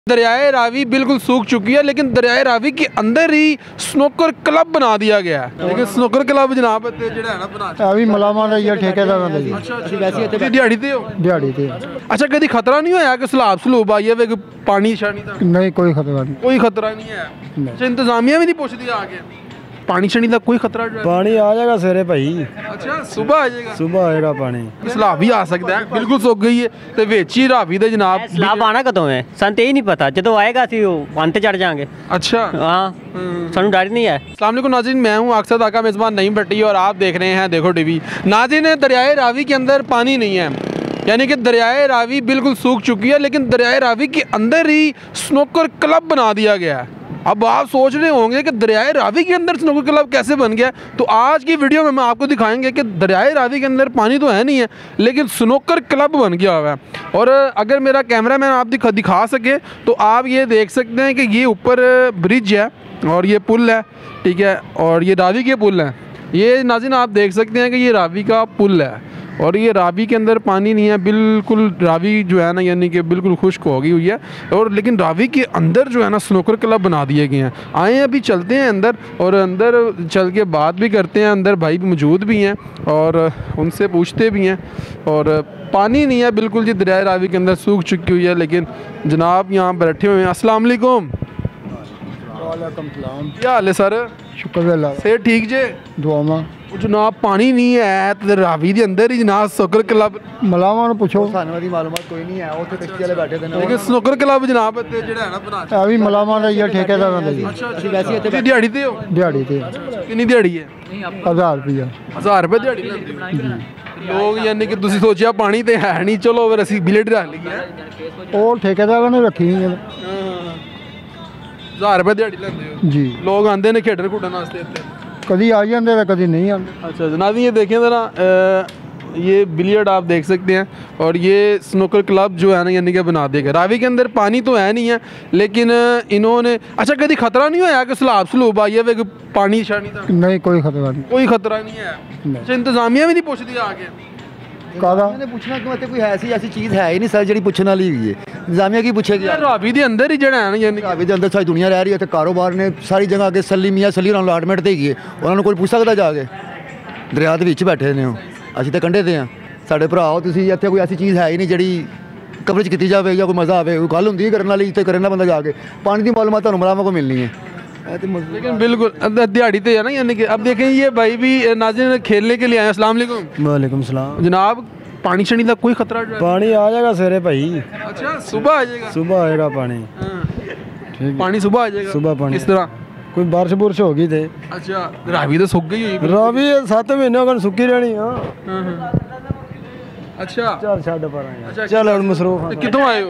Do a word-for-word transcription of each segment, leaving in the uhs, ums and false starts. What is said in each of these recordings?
दरियाए रावी बिल्कुल सूख चुकी है, लेकिन दरियाए रावी के अंदर ही स्नोकर क्लब बना दिया गया है। लेकिन स्नोकर क्लब जनाब अभी मलामा ठेकेदार दिहाड़ी ते हो दिहाड़ी ते अच्छा, कभी खतरा नहीं होया कि सलाब सलूब आई है पानी शानी दा? नहीं, कोई खतरा नहीं, कोई खतरा नहीं है। अच्छा, इंतजामिया भी नहीं पूछती आके पानी शानी का कोई खतरा? पानी आ जाएगा सवेरे भाई। अच्छा, सुबह आ जाएगा? सुबह आएगा पानी। सलाब भी आ सकता है, बिल्कुल सुख गई है ते विच ही रावी दे जनाब सलाब आना कदों है सन ते ही नहीं पता, जो आएगा सी वन ते चढ़ जाएंगे। अच्छा हाँ, सानू डर नहीं है। अस्सलाम वालेकुम नाज़रीन, मैं हूँ अक्सर आका मेज़बान नईम भट्टी और आप देख रहे हैं देखो टीवी। नाज़रीन, दरियाए रावी के अंदर पानी नहीं है, यानी कि दरियाए रावी बिल्कुल सूख चुकी है, लेकिन दरियाए रावी के अंदर ही स्नोकर क्लब बना दिया गया है। अब आप सोच रहे होंगे कि दरियाए रावी के अंदर स्नोकर क्लब कैसे बन गया, तो आज की वीडियो में हम आपको दिखाएंगे कि दरियाए रावी के अंदर पानी तो है नहीं है, लेकिन स्नोकर क्लब बन गया हुआ है। और अगर मेरा कैमरामैन आप दिखा दिखा सके तो आप ये देख सकते हैं कि ये ऊपर ब्रिज है और ये पुल है, ठीक है, और ये रावी के पुल है। ये नाज़रीन आप देख सकते हैं कि ये रावी का पुल है और ये रावी के अंदर पानी नहीं है, बिल्कुल रावी जो है ना यानी कि बिल्कुल खुश्क हो गई हुई है। और लेकिन रावी के अंदर जो है ना स्नोकर क्लब बना दिए गए हैं। आए अभी चलते हैं अंदर और अंदर चल के बात भी करते हैं। अंदर भाई भी मौजूद भी हैं और उनसे पूछते भी हैं। और पानी नहीं है बिल्कुल जी, दरिया रावी के अंदर सूख चुकी हुई है, लेकिन जनाब यहाँ बैठे हुए हैं। अस्सलाम वालेकुम। क्या हाल है सर? शुक्र अल्लाह से ठीक जे दुआ मां जनाब, पानी नहीं है तो रावी के अंदर ही जनाब स्नोकर क्लब मलामा ने पूछो मालूमात कोई नहीं है, उत्थे टैक्सी वाले बैठे थे ना। लेकिन स्नोकर क्लब जनाब ते जेड़ा है ना बना अभी मलामा ने ठेकेदार अच्छा, दिहाड़ी ते हो? दिहाड़ी ते कितनी दिहाड़ी है? हज़ार रुपया हज़ार रुपये दिहाड़ी लैंदे लोग, यानी कि तुसीं सोचिया पानी ते है नहीं, चलो फिर असीं बिलेट रख लईए। ਉਹ ਠੇਕੇਦਾਰ ਨੇ ਰੱਖੀ ਹੈ हज़ार रुपये दिहाड़ी लैंदे हो जी। लोग आंदे ने खेडन खुडन वास्ते इत्थे? कभी आ जाते हैं कभी नहीं आते। अच्छा जनाब, ये देखें ज़रा, ये बिलियर्ड आप देख सकते हैं और ये स्नोकर क्लब जो है ना यानी कि बना देगा। रावी के अंदर पानी तो है नहीं है, लेकिन इन्होंने अच्छा, कभी खतरा नहीं होया कि सलाब सलूब आई है पानी शानी का? नहीं, कोई खतरा नहीं, कोई खतरा नहीं है। अच्छा, इंतजामिया भी नहीं पूछती आके मैंने पूछना क्यों, कोई ऐसी ऐसी चीज़ है ही नहीं सर जी पूछने वाली हुई है। इंतजामिया की पूछेगी? रावी के अंदर ही जड़ा है ना, यानी रावी के अंदर सारी दुनिया रह रही है, कारोबार ने सारी जगह आगे सली मियाँ सली अलाटमेंट दे गई, उन्होंने कोई पूछ सकता जाके? दरिया के विच बैठे ने, असीं तो कंढे ते हैं। साढ़े भराओ तुसीं इत्थे कोई ऐसी चीज़ है ही नहीं जिहड़ी कवरेज की जाए या कोई मज़ा आवे, कोई गल हुंदी करने वाली तो करना बंदा जाके। पानी की मालूमात तुहानूं मलामा को मिलनी है, लेकिन बिल्कुल दिहाड़ी ते है ना यानी कि। अब देखें ये भाई भी नाज़रीन खेलने के लिए आए। अस्सलाम वालेकुम। वालेकुम सलाम। जनाब, पानी शानी का कोई खतरा? पानी आ जाएगा सवेरे भाई। अच्छा, सुबह आ जाएगा? सुबह आएगा पानी। ठीक, पानी सुबह आ जाएगा? सुबह पानी किस तरह? कोई बारिश बुरिश होगी थे। अच्छा, रावी तो सूख गई हुई? रावी सात महीने हो गए सुखी रहनी। हाँ अच्छा, चल छड़ पर चल और मसरूफ कितों आए हो?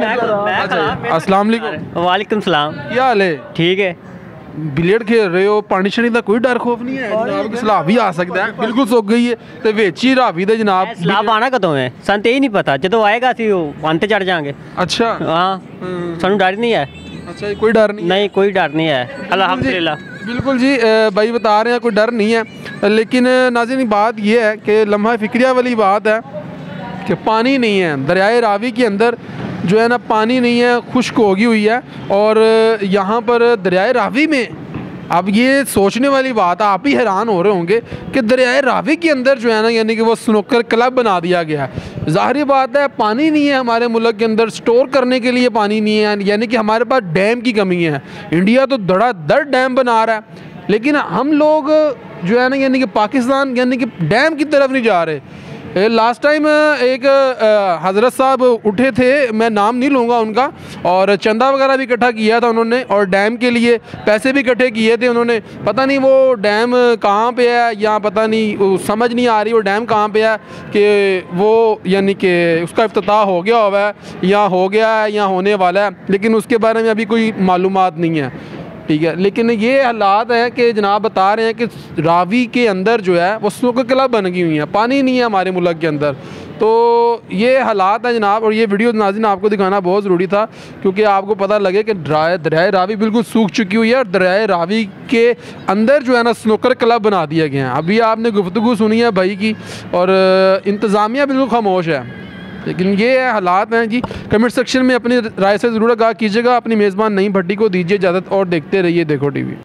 अस्सलाम वालेकुम। वालेकुम सलाम। क्या हाल है? ठीक है। बिलियर्ड खेल रहे हो, पानी शानी का कोई डर खौफ नहीं है? जनाब, सलाब भी आ सकता है, बिल्कुल सूख गई है ते विच ही रावी दे जनाब सलाब आना कदों है सन ते ही नहीं पता, जो आएगा सी वन ते चढ़ जाएंगे। अच्छा, हाँ, सानू डर नहीं है। अच्छा, कोई डर नहीं? नहीं, कोई डर नहीं है अल्हम्दुलिल्लाह। बिल्कुल जी, भाई बता रहे हैं कोई डर नहीं है, लेकिन नाज़रीन बात यह है कि लम्हा फिक्रिया वाली बात है कि पानी नहीं है दरियाए रावी के अंदर, जो है ना पानी नहीं है, खुश्क होगी हुई है। और यहाँ पर दरियाए रावी में अब ये सोचने वाली बात है, आप ही हैरान हो रहे होंगे कि दरियाए रावी के अंदर जो है ना यानी कि वो स्नोकर क्लब बना दिया गया है। ज़ाहिर बात है पानी नहीं है हमारे मुल्क के अंदर, स्टोर करने के लिए पानी नहीं है, यानी कि हमारे पास डैम की कमी है। इंडिया तो धड़ाधड़ डैम बना रहा है, लेकिन हम लोग जो है ना यानी कि पाकिस्तान यानी कि डैम की तरफ नहीं जा रहे। लास्ट टाइम एक हज़रत साहब उठे थे, मैं नाम नहीं लूँगा उनका, और चंदा वगैरह भी इकट्ठा किया था उन्होंने और डैम के लिए पैसे भी इकट्ठे किए थे उन्होंने। पता नहीं वो डैम कहाँ पे है या पता नहीं, समझ नहीं आ रही वो डैम कहाँ पे है कि वो यानी कि उसका इफ्तिताह हो गया हुआ है या हो गया है या होने वाला है, लेकिन उसके बारे में अभी कोई मालूमात नहीं है, ठीक है। लेकिन ये हालात है कि जनाब बता रहे हैं कि रावी के अंदर जो है वो स्नोकर क्लब बन गई हुई है, पानी नहीं है हमारे मुल्क के अंदर। तो ये हालात है जनाब, और ये वीडियो नाज़रीन आपको दिखाना बहुत ज़रूरी था क्योंकि आपको पता लगे कि दरियाए रावी बिल्कुल सूख चुकी हुई है और दरियाए रावी के अंदर जो है ना स्नोकर क्लब बना दिया गया है। अभी आपने गुफ्तगू सुनी है भाई की, और इंतज़ामिया बिल्कुल खामोश है, लेकिन ये है हालात हैं जी। कमेंट सेक्शन में अपनी राय से ज़रूर आगाह कीजिएगा। अपनी मेज़बान नईम भट्टी को दीजिए इजाज़त और देखते रहिए देखो टीवी।